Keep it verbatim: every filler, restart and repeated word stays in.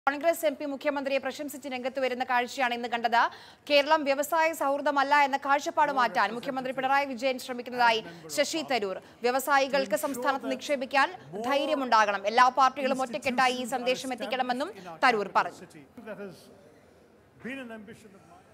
Congress M P മുഖ്യമന്ത്രിയെ പ്രശംസിച്ച് രംഗത്ത് വരുന്ന കാഴ്ചയാണ് ഇന്ന് കണ്ടത്. കേരളം വ്യവസായ സൗഹൃദമല്ല എന്ന കാഴ്ചപ്പാട് മാറ്റാൻ മുഖ്യമന്ത്രി പിണറായി വിജയൻ ശ്രമിക്കുന്നതായി ശശി തരൂർ. വ്യവസായികൾക്ക് സംസ്ഥാനത്ത് നിക്ഷേപിക്കാൻ ധൈര്യമുണ്ടാകണം. എല്ലാ പാർട്ടികളും ഒറ്റക്കെട്ടായി ഈ സന്ദേശം എത്തിക്കണമെന്നും തരൂർ പറഞ്ഞു.